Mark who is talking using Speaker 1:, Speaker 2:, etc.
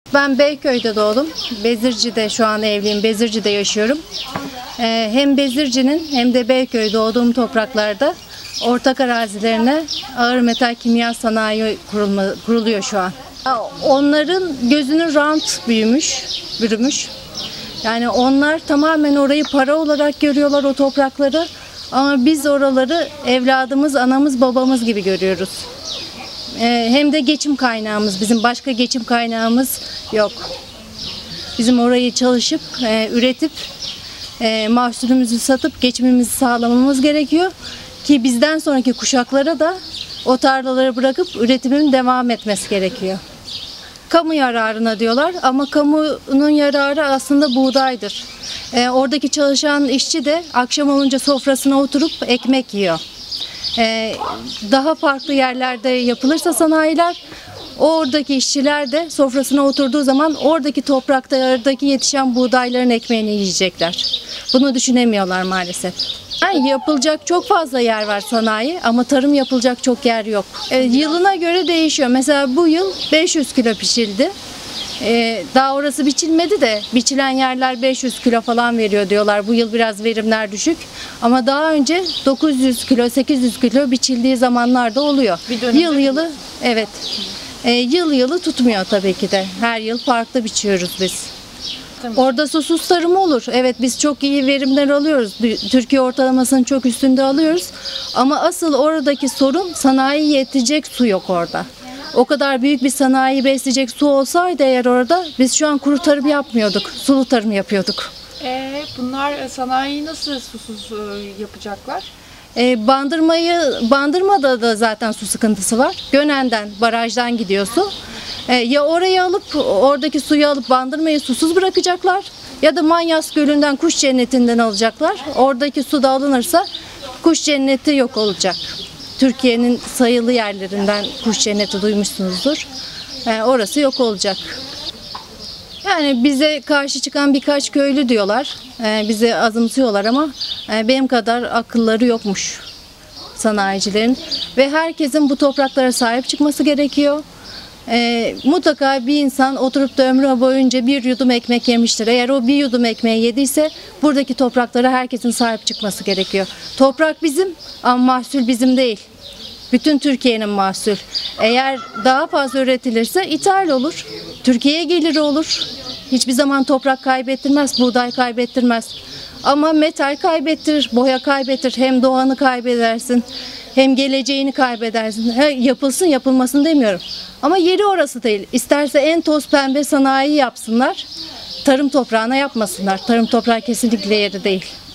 Speaker 1: Ben Beyköy'de doğdum. Bezirci'de şu an evliyim. Bezirci'de yaşıyorum. Hem Bezirci'nin hem de Beyköy doğduğum topraklarda ortak arazilerine ağır metal kimya sanayi kuruluyor şu an. Onların gözünün rant bürümüş. Yani onlar tamamen orayı para olarak görüyorlar, o toprakları. Ama biz oraları evladımız, anamız, babamız gibi görüyoruz. Hem de geçim kaynağımız, bizim başka geçim kaynağımız yok. Bizim orayı çalışıp, üretip, mahsulümüzü satıp geçimimizi sağlamamız gerekiyor. Ki bizden sonraki kuşaklara da o tarlaları bırakıp üretimin devam etmesi gerekiyor. Kamu yararına diyorlar ama kamunun yararı aslında buğdaydır. Oradaki çalışan işçi de akşam olunca sofrasına oturup ekmek yiyor. Daha farklı yerlerde yapılırsa sanayiler, oradaki işçiler de sofrasına oturduğu zaman oradaki topraklardaki yetişen buğdayların ekmeğini yiyecekler. Bunu düşünemiyorlar maalesef. Yani yapılacak çok fazla yer var sanayi ama tarım yapılacak çok yer yok. Yılına göre değişiyor. Mesela bu yıl 500 kilo pişildi. Daha orası biçilmedi de biçilen yerler 500 kilo falan veriyor diyorlar. Bu yıl biraz verimler düşük. Ama daha önce 900 kilo, 800 kilo biçildiği zamanlar da oluyor. Yıl yılı, evet. Yıl yılı tutmuyor tabii ki de. Her yıl farklı biçiyoruz biz. Orada susuz tarım olur. Evet, biz çok iyi verimler alıyoruz. Türkiye ortalamasının çok üstünde alıyoruz. Ama asıl oradaki sorun sanayi yetecek su yok orada. O kadar büyük bir sanayi besleyecek su olsaydı eğer orada biz şu an kuru tarım yapmıyorduk. Sulu tarım yapıyorduk.
Speaker 2: Bunlar sanayiyi nasıl susuz yapacaklar?
Speaker 1: Bandırmada da zaten su sıkıntısı var. Gönen'den, barajdan gidiyor su. Ya orayı alıp, oradaki suyu alıp Bandırmayı susuz bırakacaklar ya da Manyas Gölü'nden, Kuş Cenneti'nden alacaklar. Oradaki su da alınırsa Kuş Cenneti yok olacak. Türkiye'nin sayılı yerlerinden Kuş Cenneti duymuşsunuzdur. Orası yok olacak. Yani bize karşı çıkan birkaç köylü diyorlar. Bizi azımsıyorlar ama benim kadar akılları yokmuş sanayicilerin. Ve herkesin bu topraklara sahip çıkması gerekiyor. Mutlaka bir insan oturup da ömrü boyunca bir yudum ekmek yemiştir. Eğer o bir yudum ekmeği yediyse buradaki topraklara herkesin sahip çıkması gerekiyor. Toprak bizim ama mahsul bizim değil. Bütün Türkiye'nin mahsul. Eğer daha fazla üretilirse ithal olur. Türkiye'ye geliri olur. Hiçbir zaman toprak kaybettirmez, buğday kaybettirmez. Ama metal kaybettirir, boya kaybettirir. Hem doğanı kaybedersin, hem geleceğini kaybedersin. Yapılsın, yapılmasın demiyorum. Ama yeri orası değil. İsterse en toz pembe sanayi yapsınlar, tarım toprağına yapmasınlar. Tarım toprağı kesinlikle yeri değil.